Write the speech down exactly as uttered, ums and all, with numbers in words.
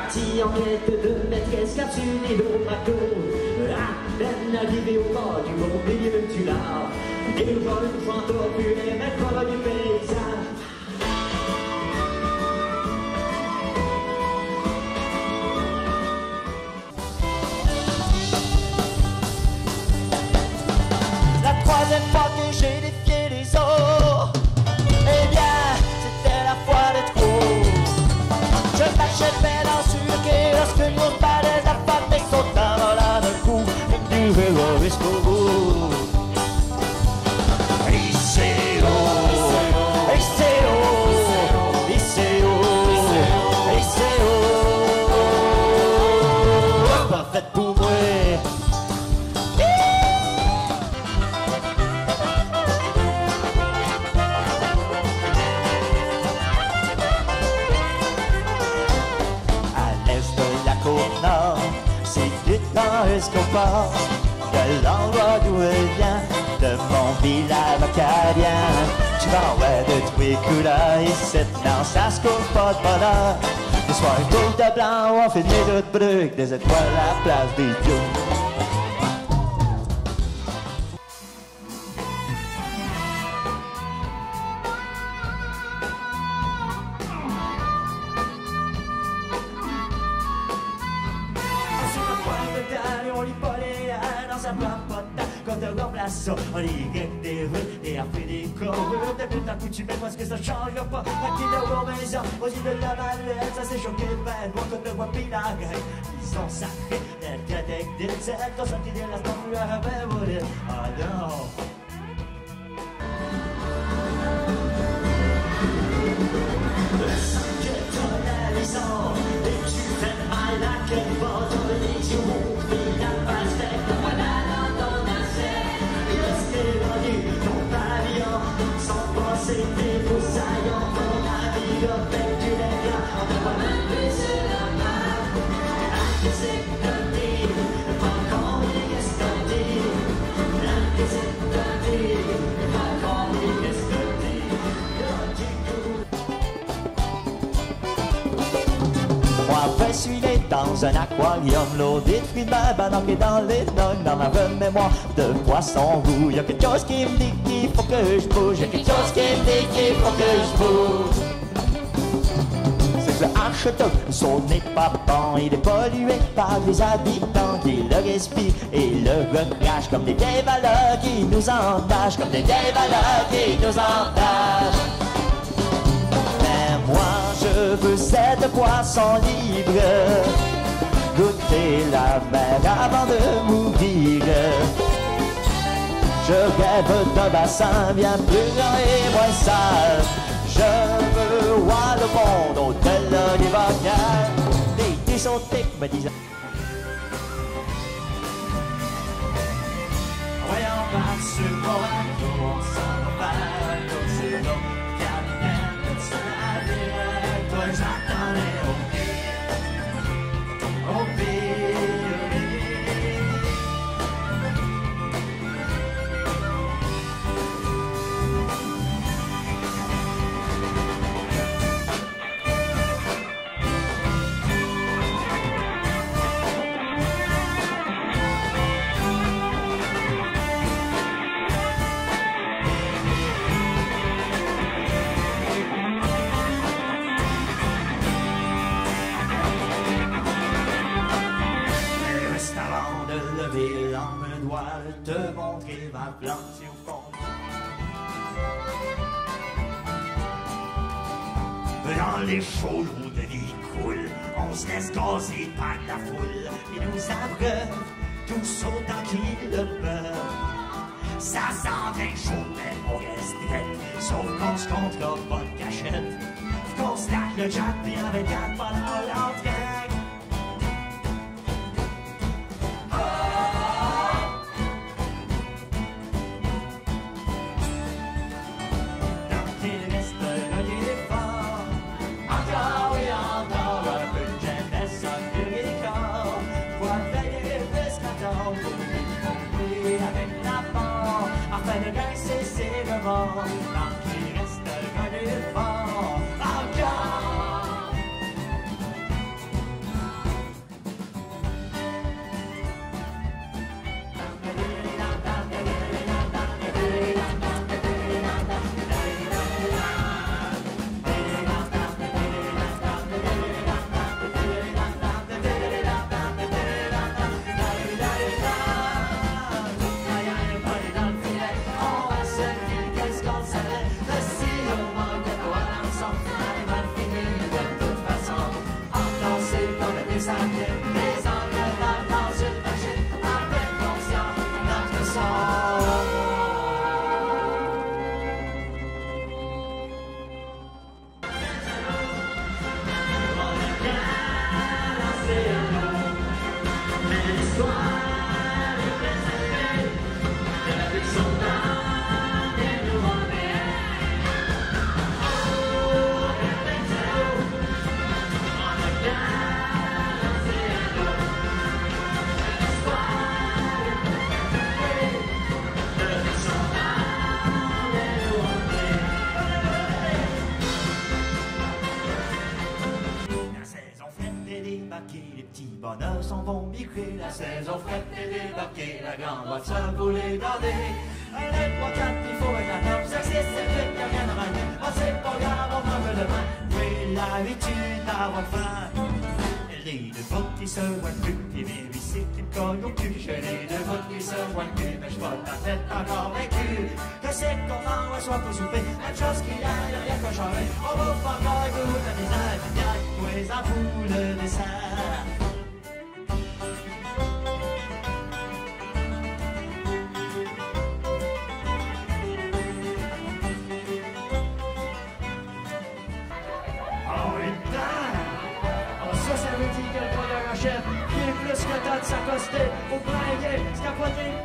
parti en quête de maîtresse capsule et d'eau McDo. À peine arrivé au bord du beau milieu du large, et le vol du fantôme fut les maîtres du paysage. La troisième fois que j'ai défié les eaux, eh bien, c'était la fois de trop. Je marchais pédant sur le quai lorsque mon palais a frappé son temps là d'un coup, et du vélo jusqu'au bout. Et c'est haut, et c'est haut, et c'est haut, et c'est haut, pas fait pour moi. Escopard, de l'endroit d'où elle vient, de mon village acadien. Tu vas ouais de tous les couleurs, et cette non, ça se coupe pas de bonheur. Le soir, une coupe de blanc, on fait des doutes bruques, des étoiles à la place des dieux. On les gagne des rues et a fait des corps. Depuis ta coup tu mets parce que ça change pas. La qui est au maison, aux yeux de la mallette, ça s'est choqué ben. Moi quand te vois pis la gueule, ils sont sacrés. D'être avec des têtes, quand ça qui dit la star plus à ben mourir. Ah non. Le sang que t'as la maison, et tu fais mal à quel bord dans les jours. Il n'a pas fait de voilà dans ton assiette. Ton pavillon, sans penser tes broussaillons, ton navire avec du dégât, on ne voit même plus sur la mer. La musique te dit, pas qu'on y est dit. La musique te dit, pas qu'on y est dit. Moi, après, je suis né dans un aquarium, l'eau détruit ma banane et dans les nonnes, dans ma mémoire de poisson roux. Y'a quelque chose qui me dit qu'il faut que je bouge, y'a quelque chose qui me dit qu'il faut que je bouge. C'est que le H deux, son n'est pas bon, il est pollué par les habitants qui le respirent et le recrachent comme des vieilles valeurs qui nous entachent, comme des vieilles valeurs qui nous entachent. Mais moi je veux cette poisson libre, goûter la mer avant de mourir. Je rêve d'un bassin bien plus grand et moins sale. Je veux voir le monde au-delà des bagages. Des discothèques me disent voyons pas sur mon bateau, on s'en va faire un tour sur l'eau. Capitaine de ce navire, toi j'attendais au pire, au pire. Te montrer ma plante au fond. Dans les chauds où de vie coule, on se laisse gazer par la foule et nous abreuve tous autant qu'ils le peuvent. Ça sent bien chaud, mais on reste net, sauf qu'on se comptera pas de cachette. Qu'on se laque le jack puis avec quatre pendant l'entraîne. la saison frette est débarquée, la grande voiture pour les garder. Un, deux, trois, quatre, il faut être à table, ça c'est c'est y'a rien à rater. Ah c'est pas grave, on prend le vin, oui l'habitude d'avoir faim. Les deux bouts qui se voient plus, les bébés qui me cognent au cul. Je les deux bouts qui se voient plus, mais je pas ta tête encore vaincu. Que c'est qu'on en soit pour souper, une chose qu'il y a, y'a rien qu'à changer. On va pas encore goûter des ailes, puis y'a tous les embouts le dessert. Ça, ça veut dire que le voyage achève. Qui est plus que t'as de s'accoster au bringuet, se capoter